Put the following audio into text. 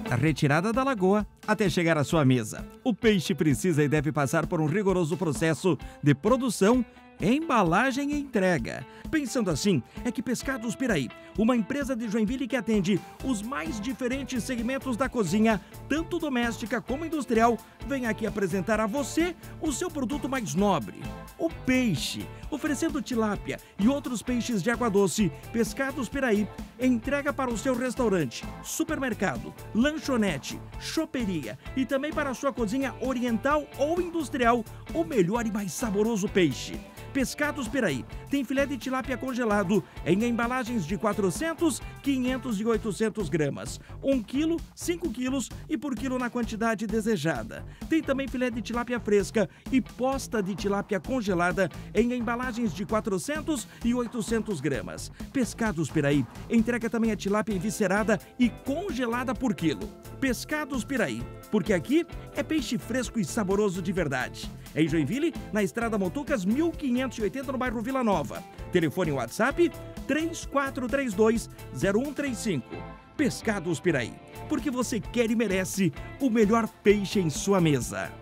retirada da lagoa até chegar à sua mesa. O peixe precisa e deve passar por um rigoroso processo de produção, embalagem e entrega. Pensando assim, é que Pescados Piraí, uma empresa de Joinville que atende os mais diferentes segmentos da cozinha, tanto doméstica como industrial, vem aqui apresentar a você o seu produto mais nobre, o peixe. Oferecendo tilápia e outros peixes de água doce, Pescados Piraí entrega para o seu restaurante, supermercado, lanchonete, choperia e também para a sua cozinha oriental ou industrial o melhor e mais saboroso peixe. Pescados Piraí tem filé de tilápia congelado em embalagens de 400, 500 e 800 gramas. 1 quilo, 5 quilos e por quilo na quantidade desejada. Tem também filé de tilápia fresca e posta de tilápia congelada em embalagens de 400 e 800 gramas. Pescados Piraí entrega também a tilápia enviscerada e congelada por quilo. Pescados Piraí, porque aqui é peixe fresco e saboroso de verdade. Em Joinville, na Estrada Motucas 1580, no bairro Vila Nova. Telefone WhatsApp 3432-0135. Pescados Piraí, porque você quer e merece o melhor peixe em sua mesa.